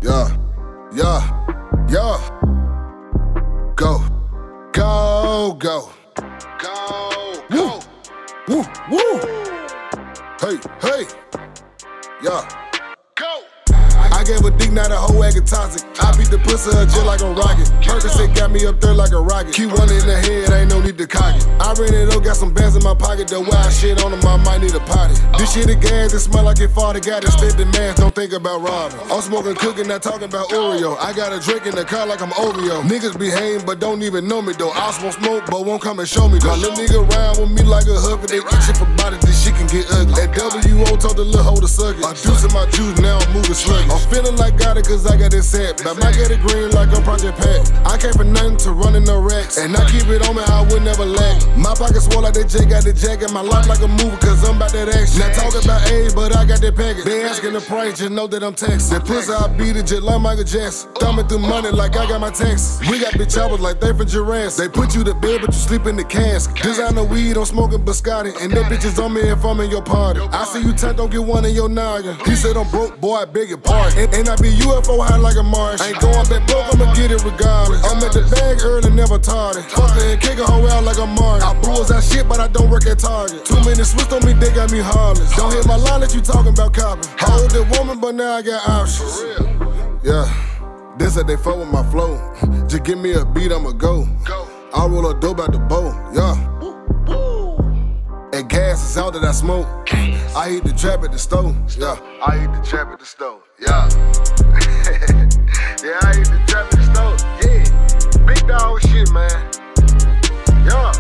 Yeah, yeah, yeah. Go, go, go. Go, go. Woo, woo. Hey, hey. Yeah. Go. I gave a dick, not a whole egg of toxic. I beat the pussy up just like a rocket. Percocet got me up there like a rocket. Keep one in the head, ain't no need to cock it. I ran it up, got some bands in my pocket. The wild shit on them, I might need a potty. This shit is gas, it smell like it farted. Got it spit the man, don't think about robbing. I'm smoking, cooking, not talking about Oreo. I got a drink in the car like I'm Oreo. Niggas behave, but don't even know me though. I smoke smoke, but won't come and show me though. My little nigga around with me like a hubby. They itching for body, this shit can get ugly. That W.O. told the little hoe to suck it. I'm juicing my juice, now I'm moving sluggish. I'm feeling like got it cause I got it set. But I get it green like a Project Pat. I came for nothing to running no racks. And I keep it on me, I would never lack. My pockets swole like that J got the jacket. My life like a movie cause I'm about that action. Not talking about age, but I got that package. They asking the price, just know that I'm Texas. That pussy I beat it just like Michael Jackson. Thumbing through money like I got my taxes. We got bitch choppers like they from giraffes. They put you to bed but you sleep in the cask. Designer weed, I'm smoking biscotti. And that bitch is on me if I'm in your party. I see you tight, don't get one in your noggin. He said I'm broke, boy, I beg your pardon. And I be UFO high like a Martian. Ain't going back broke, I'ma get it regardless. I'm at the bag early, never tardy. Fuck her and kick a hoe out like a Martin. I bruise that shit, but I don't work at Target. Too many switched on me, they got me heartless. Don't hit my line that you talking about copping. Hold that woman, but now I got options. Yeah, this how they fuck with my flow. Just give me a beat, I'ma go. I roll a dope out the bowl, yeah. And gas is out that I smoke. I hit the trap at the stove, yeah. I hit the trap at the stove, yeah. Yeah, I hit the trap at the stove, yeah. Big dog shit, man. Yeah.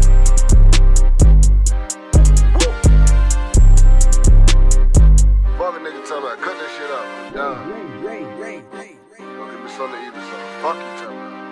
Woo. Fuck a nigga talking about cut that shit out, yeah. Don't give me something to eat or something. Fuck you talking about.